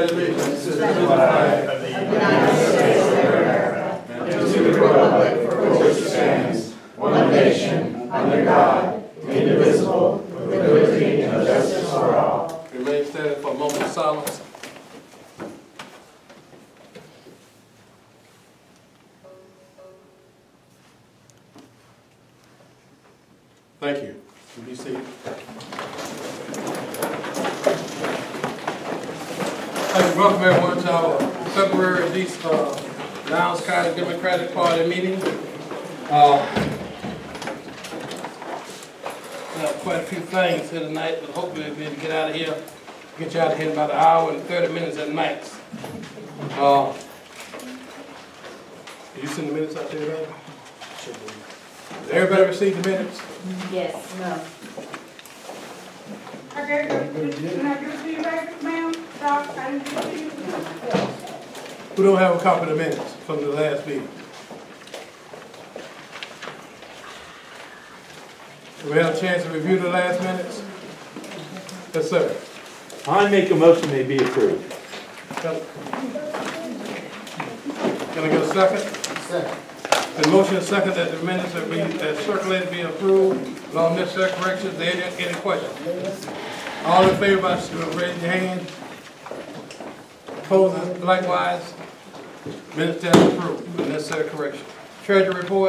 pledge allegiance to the flag of the United States of America and to the republic for which it stands, one nation, under God, indivisible, with liberty and justice for all. Remain standing for a moment of silence. Thank you. You be seated. I'd like to welcome everyone to our February Lowndes County Democratic Party meeting. We have quite a few things here tonight, but hopefully we'll be able to get out of here. Get you out of here in about an hour and 30 minutes at max. Did you send the minutes out there, right? Did everybody receive the minutes? Yes. No. I gave them, can I give it to you later, ma'am? Doc, I didn't give it to you. Who don't have a copy of the minutes from the last meeting? Do we have a chance to review the last minutes? Yes, sir. I make a motion they be approved. Can I get a second? Second. The motion is second that the minutes that circulated be approved along necessary corrections. Are there any questions? All in favor, by raise your hand. Opposed likewise. Minutes stand approved. Necessary correction. Treasury report.